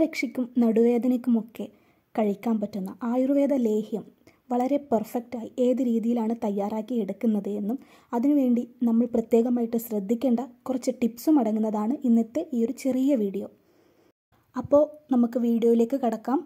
നടുരക്ഷയ്ക്കും നടുവേദനയ്ക്കുമൊക്കെ കഴിക്കാൻ പറ്റുന്ന ആയുർവേദ ലേഹ്യം വളരെ പെർഫെക്റ്റായി ഏത് രീതിയിലാണ് തയ്യാറാക്കി എടുക്കുന്നത് എന്നും അതിനുവേണ്ടി നമ്മൾ പ്രത്യേകമായിട്ട് ശ്രദ്ധിക്കേണ്ട കുറച്ച് ടിപ്സും അടങ്ങുന്നതാണ് ഇന്നത്തെ ഈ ഒരു ചെറിയ വീഡിയോ. അപ്പോൾ നമുക്ക് വീഡിയോയിലേക്ക് കടക്കാം.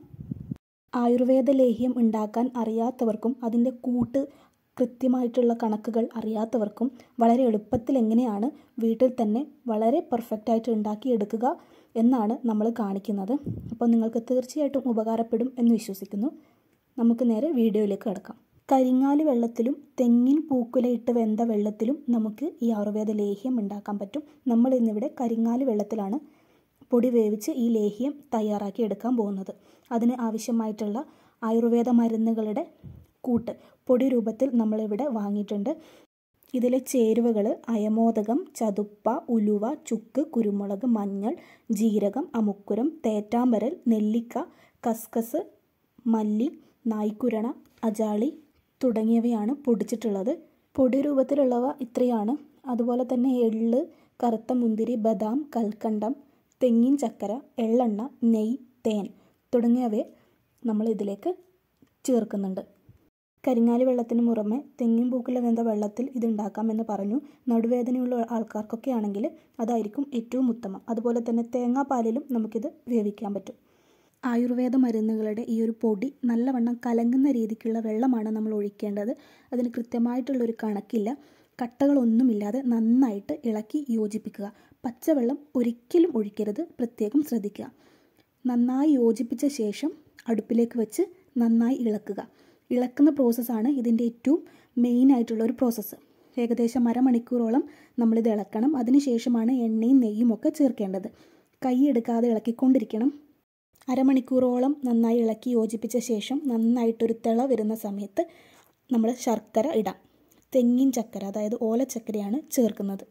ആയുർവേദ ലേഹ്യം ഉണ്ടാക്കാൻ അറിയാത്തവർക്കും അതിൻ്റെ കൂട്ട് കൃത്യമായിട്ടുള്ള കണക്കുകൾ അറിയാത്തവർക്കും വളരെ എളുപ്പത്തിൽ എങ്ങനെയാണ് വീട്ടിൽ തന്നെ വളരെ പെർഫെക്റ്റായിട്ട് ഉണ്ടാക്കിയെടുക്കുക എന്നാണ് നമ്മൾ കാണിക്കുന്നത്. അപ്പോൾ നിങ്ങൾക്ക് തീർച്ചയായിട്ടും ഉപകാരപ്പെടും എന്ന് വിശ്വസിക്കുന്നു. നമുക്ക് നേരെ വീഡിയോയിലേക്ക് കടക്കാം. കരിങ്ങാലി വെള്ളത്തിലും തെങ്ങിൻ പൂക്കുലയിട്ട് വെന്ത വെള്ളത്തിലും നമുക്ക് ഈ ആയുർവേദ ലേഹ്യം ഉണ്ടാക്കാൻ പറ്റും. നമ്മൾ ഇന്നിവിടെ കരിങ്ങാലി വെള്ളത്തിലാണ് പൊടി വേവിച്ച് ഈ ലേഹ്യം തയ്യാറാക്കി എടുക്കാൻ പോകുന്നത്. അതിന് ആവശ്യമായിട്ടുള്ള ആയുർവേദ മരുന്നുകളുടെ കൂട്ട് പൊടി രൂപത്തിൽ നമ്മളിവിടെ വാങ്ങിയിട്ടുണ്ട്. ഇതിലെ ചേരുവകൾ അയമോദകം, ചതുപ്പ, ഉലുവ, ചുക്ക്, കുരുമുളക്, മഞ്ഞൾ, ജീരകം, അമുക്കുരം, തേറ്റാമ്പരൽ, നെല്ലിക്ക, കസ്കസ്, മല്ലി, നായ്ക്കുരണ, അജാളി തുടങ്ങിയവയാണ് പൊടിച്ചിട്ടുള്ളത്. പൊടി രൂപത്തിലുള്ളവ ഇത്രയാണ്. അതുപോലെ തന്നെ എള്ള്, കറുത്ത മുന്തിരി, ബദാം, കൽക്കണ്ടം, തെങ്ങിൻ ചക്കര, എള്ളെണ്ണ, നെയ്യ്, തേൻ തുടങ്ങിയവയെ നമ്മൾ ഇതിലേക്ക് ചേർക്കുന്നുണ്ട്. കരിങ്ങാലി വെള്ളത്തിന് പുറമെ തെങ്ങിൻ പൂക്കുല വെന്ത വെള്ളത്തിൽ ഇത് ഉണ്ടാക്കാമെന്ന് പറഞ്ഞു. നടുവേദനയുള്ള ആൾക്കാർക്കൊക്കെ ആണെങ്കിൽ അതായിരിക്കും ഏറ്റവും ഉത്തമം. അതുപോലെ തന്നെ തേങ്ങാപ്പാലിലും നമുക്കിത് വേവിക്കാൻ പറ്റും. ആയുർവേദ മരുന്നുകളുടെ ഈ ഒരു പൊടി നല്ലവണ്ണം കലങ്ങുന്ന രീതിക്കുള്ള വെള്ളമാണ് നമ്മൾ ഒഴിക്കേണ്ടത്. അതിന് കൃത്യമായിട്ടുള്ളൊരു കണക്കില്ല. കട്ടകളൊന്നുമില്ലാതെ നന്നായിട്ട് ഇളക്കി യോജിപ്പിക്കുക. പച്ചവെള്ളം ഒരിക്കലും ഒഴിക്കരുത്, പ്രത്യേകം ശ്രദ്ധിക്കുക. നന്നായി യോജിപ്പിച്ച ശേഷം അടുപ്പിലേക്ക് വെച്ച് നന്നായി ഇളക്കുക. ഇളക്കുന്ന പ്രോസസ്സാണ് ഇതിൻ്റെ ഏറ്റവും മെയിനായിട്ടുള്ള ഒരു പ്രോസസ്സ്. ഏകദേശം അരമണിക്കൂറോളം നമ്മളിത് ഇളക്കണം. അതിനുശേഷമാണ് എണ്ണയും നെയ്യും ഒക്കെ ചേർക്കേണ്ടത്. കൈ എടുക്കാതെ ഇളക്കിക്കൊണ്ടിരിക്കണം. അരമണിക്കൂറോളം നന്നായി ഇളക്കി യോജിപ്പിച്ച ശേഷം നന്നായിട്ടൊരു തിള വരുന്ന സമയത്ത് നമ്മൾ ശർക്കര ഇടാം. തെങ്ങിൻ ചക്കര, അതായത് ഓലച്ചക്കരയാണ് ചേർക്കുന്നത്.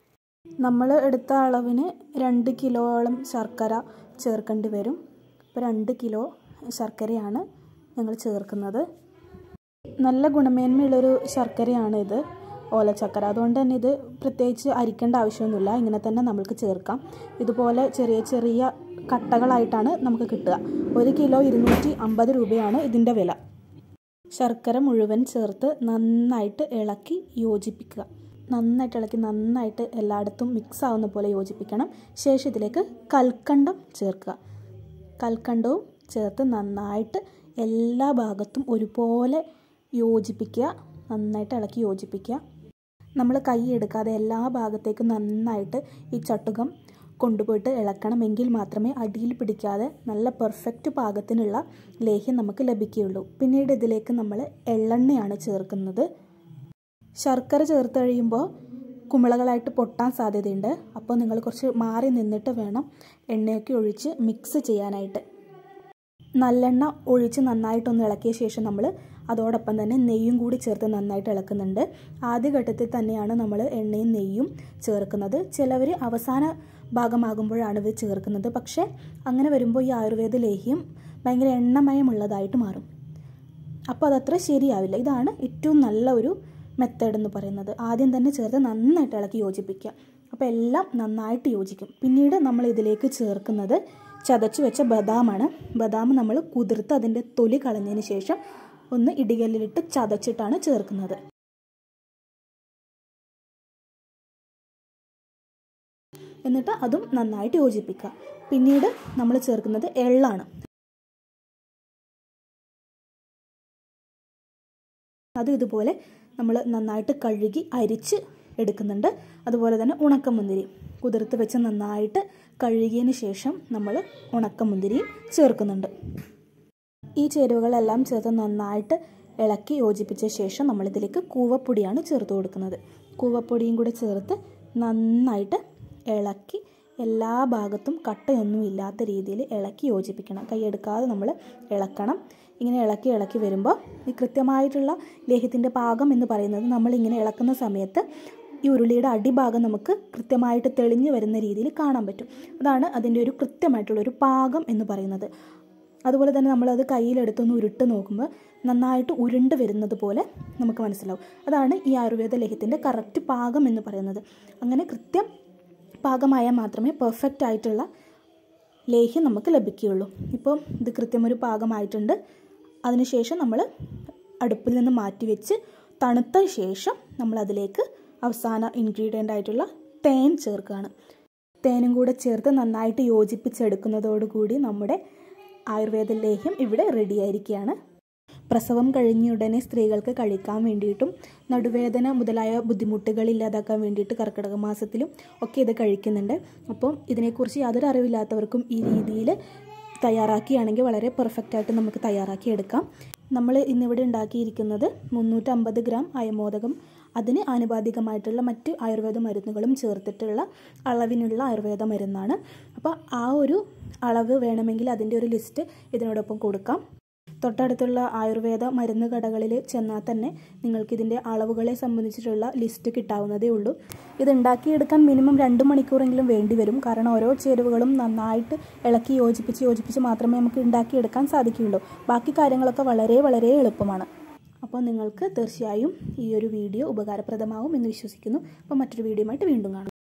നമ്മൾ എടുത്ത അളവിന് 2 കിലോളം ശർക്കര ചേർക്കേണ്ടി വരും. ഇപ്പോൾ 2 കിലോ ശർക്കരയാണ് ഞങ്ങൾ ചേർക്കുന്നത്. നല്ല ഗുണമേന്മയുള്ളൊരു ശർക്കരയാണ് ഇത്, ഓലച്ചക്കര. അതുകൊണ്ട് തന്നെ ഇത് പ്രത്യേകിച്ച് അരിക്കേണ്ട ആവശ്യമൊന്നുമില്ല. ഇങ്ങനെ തന്നെ നമുക്ക് ചേർക്കാം. ഇതുപോലെ ചെറിയ ചെറിയ കട്ടകളായിട്ടാണ് നമുക്ക് കിട്ടുക. 1 കിലോ 250 രൂപയാണ് ഇതിൻ്റെ വില. ശർക്കര മുഴുവൻ ചേർത്ത് നന്നായിട്ട് ഇളക്കി യോജിപ്പിക്കുക. നന്നായിട്ട് ഇളക്കി നന്നായിട്ട് എല്ലായിടത്തും മിക്സ് ആവുന്ന പോലെ യോജിപ്പിക്കണം. ശേഷം ഇതിലേക്ക് കൽക്കണ്ടം ചേർക്കുക. കൽക്കണ്ടവും ചേർത്ത് നന്നായിട്ട് എല്ലാ ഭാഗത്തും ഒരുപോലെ യോജിപ്പിക്കുക. നന്നായിട്ട് ഇളക്കി യോജിപ്പിക്കുക. നമ്മൾ കൈ എടുക്കാതെ എല്ലാ ഭാഗത്തേക്കും നന്നായിട്ട് ഈ ചട്ടുകം കൊണ്ടുപോയിട്ട് ഇളക്കണം. എങ്കിൽ മാത്രമേ അടിയിൽ പിടിക്കാതെ നല്ല പെർഫെക്റ്റ് പാകത്തിനുള്ള ലേഹ്യം നമുക്ക് ലഭിക്കുകയുള്ളൂ. പിന്നീട് ഇതിലേക്ക് നമ്മൾ എള്ളെണ്ണയാണ് ചേർക്കുന്നത്. ശർക്കര ചേർത്ത് കഴിയുമ്പോൾ കുമിളകളായിട്ട് പൊട്ടാൻ സാധ്യതയുണ്ട്. അപ്പോൾ നിങ്ങൾ കുറച്ച് മാറി നിന്നിട്ട് വേണം എണ്ണയൊക്കെ ഒഴിച്ച് മിക്സ് ചെയ്യാനായിട്ട്. നല്ലെണ്ണ ഒഴിച്ച് നന്നായിട്ടൊന്ന് ഇളക്കിയ ശേഷം നമ്മൾ അതോടൊപ്പം തന്നെ നെയ്യും കൂടി ചേർത്ത് നന്നായിട്ട് ഇളക്കുന്നുണ്ട്. ആദ്യഘട്ടത്തിൽ തന്നെയാണ് നമ്മൾ എണ്ണയും നെയ്യും ചേർക്കുന്നത്. ചിലവർ അവസാന ഭാഗമാകുമ്പോഴാണ് ഇത് ചേർക്കുന്നത്. പക്ഷേ അങ്ങനെ വരുമ്പോൾ ഈ ആയുർവേദ ലേഹ്യം ഭയങ്കര എണ്ണമയമുള്ളതായിട്ട് മാറും. അപ്പോൾ അതത്ര ശരിയാവില്ല. ഇതാണ് ഏറ്റവും നല്ല ഒരു മെത്തേഡ് എന്ന് പറയുന്നത്. ആദ്യം തന്നെ ചേർത്ത് നന്നായിട്ട് ഇളക്കി യോജിപ്പിക്കുക. അപ്പോൾ എല്ലാം നന്നായിട്ട് യോജിക്കും. പിന്നീട് നമ്മൾ ഇതിലേക്ക് ചേർക്കുന്നത് ചതച്ച് വെച്ച ബദാമാണ്. ബദാം നമ്മൾ കുതിർത്ത് അതിൻ്റെ തൊലി കളഞ്ഞതിന് ശേഷം ഒന്ന് ഇടികല്ലിലിട്ട് ചതച്ചിട്ടാണ് ചേർക്കുന്നത്. എന്നിട്ട് അതും നന്നായിട്ട് യോജിപ്പിക്കുക. പിന്നീട് നമ്മൾ ചേർക്കുന്നത് എള്ളാണ്. അത് ഇതുപോലെ നമ്മൾ നന്നായിട്ട് കഴുകി അരിച്ച് എടുക്കുന്നുണ്ട്. അതുപോലെ തന്നെ ഉണക്കമുന്തിരി കുതിർത്ത് വെച്ച് നന്നായിട്ട് കഴുകിയതിന് ശേഷം നമ്മൾ ഉണക്കമുന്തിരി ചേർക്കുന്നുണ്ട്. ഈ ചേരുവകളെല്ലാം ചേർത്ത് നന്നായിട്ട് ഇളക്കി യോജിപ്പിച്ച ശേഷം നമ്മളിതിലേക്ക് കൂവപ്പൊടിയാണ് ചേർത്ത് കൊടുക്കുന്നത്. കൂവപ്പൊടിയും കൂടി ചേർത്ത് നന്നായിട്ട് ഇളക്കി എല്ലാ ഭാഗത്തും കട്ടയൊന്നും ഇല്ലാത്ത രീതിയിൽ ഇളക്കി യോജിപ്പിക്കണം. കൈയെടുക്കാതെ നമ്മൾ ഇളക്കണം. ഇങ്ങനെ ഇളക്കി വരുമ്പോൾ ഈ കൃത്യമായിട്ടുള്ള ലേഹ്യത്തിൻ്റെ പാകം എന്ന് പറയുന്നത് നമ്മളിങ്ങനെ ഇളക്കുന്ന സമയത്ത് ഈ ഉരുളിയുടെ അടിഭാഗം നമുക്ക് കൃത്യമായിട്ട് തെളിഞ്ഞു വരുന്ന രീതിയിൽ കാണാൻ പറ്റും. അതാണ് അതിൻ്റെ ഒരു കൃത്യമായിട്ടുള്ളൊരു പാകം എന്ന് പറയുന്നത്. അതുപോലെ തന്നെ നമ്മളത് കയ്യിലെടുത്തൊന്ന് ഉരുട്ട് നോക്കുമ്പോൾ നന്നായിട്ട് ഉരുണ്ട് വരുന്നത് പോലെ നമുക്ക് മനസ്സിലാവും. അതാണ് ഈ ആയുർവേദ ലേഹ്യത്തിൻ്റെ കറക്റ്റ് പാകം എന്ന് പറയുന്നത്. അങ്ങനെ കൃത്യം പാകമായാൽ മാത്രമേ പെർഫെക്റ്റ് ആയിട്ടുള്ള ലേഹ്യം നമുക്ക് ലഭിക്കുകയുള്ളൂ. ഇപ്പോൾ ഇത് കൃത്യമൊരു പാകമായിട്ടുണ്ട്. അതിനുശേഷം നമ്മൾ അടുപ്പിൽ നിന്ന് മാറ്റി വെച്ച് തണുത്ത ശേഷം നമ്മളതിലേക്ക് അവസാന ഇൻഗ്രീഡിയൻ്റ് ആയിട്ടുള്ള തേൻ ചേർക്കുകയാണ്. തേനും കൂടെ ചേർത്ത് നന്നായിട്ട് യോജിപ്പിച്ചെടുക്കുന്നതോടുകൂടി നമ്മുടെ ആയുർവേദ ലേഹ്യം ഇവിടെ റെഡിയായിരിക്കുകയാണ്. പ്രസവം കഴിഞ്ഞ ഉടനെ സ്ത്രീകൾക്ക് കഴിക്കാൻ വേണ്ടിയിട്ടും നടുവേദന മുതലായ ബുദ്ധിമുട്ടുകൾ ഇല്ലാതാക്കാൻ വേണ്ടിയിട്ട് കർക്കിടക മാസത്തിലും ഒക്കെ ഇത് കഴിക്കുന്നുണ്ട്. അപ്പം ഇതിനെക്കുറിച്ച് യാതൊരു അറിവില്ലാത്തവർക്കും ഈ രീതിയിൽ തയ്യാറാക്കിയാണെങ്കിൽ വളരെ പെർഫെക്റ്റായിട്ട് നമുക്ക് തയ്യാറാക്കിയെടുക്കാം. നമ്മൾ ഇന്നിവിടെ ഉണ്ടാക്കിയിരിക്കുന്നത് 350 ഗ്രാം അയമോദകം, അതിന് ആനുപാതികമായിട്ടുള്ള മറ്റ് ആയുർവേദ മരുന്നുകളും ചേർത്തിട്ടുള്ള അളവിനുള്ള ആയുർവേദ മരുന്നാണ്. അപ്പോൾ ആ ഒരു അളവ് വേണമെങ്കിൽ അതിൻ്റെ ഒരു ലിസ്റ്റ് ഇതിനോടൊപ്പം കൊടുക്കാം. തൊട്ടടുത്തുള്ള ആയുർവേദ മരുന്ന് കടകളിൽ ചെന്നാൽ തന്നെ നിങ്ങൾക്കിതിൻ്റെ അളവുകളെ സംബന്ധിച്ചിട്ടുള്ള ലിസ്റ്റ് കിട്ടാവുന്നതേ ഉള്ളൂ. ഇത് ഉണ്ടാക്കിയെടുക്കാൻ മിനിമം 2 മണിക്കൂറെങ്കിലും വേണ്ടി വരും. കാരണം ഓരോ ചേരുവകളും നന്നായിട്ട് ഇളക്കി യോജിപ്പിച്ച് മാത്രമേ നമുക്ക് ഉണ്ടാക്കിയെടുക്കാൻ സാധിക്കുകയുള്ളൂ. ബാക്കി കാര്യങ്ങളൊക്കെ വളരെ വളരെ എളുപ്പമാണ്. അപ്പോൾ നിങ്ങൾക്ക് തീർച്ചയായും ഈ ഒരു വീഡിയോ ഉപകാരപ്രദമാവും എന്ന് വിശ്വസിക്കുന്നു. അപ്പോൾ മറ്റൊരു വീഡിയോയുമായിട്ട് വീണ്ടും കാണാം.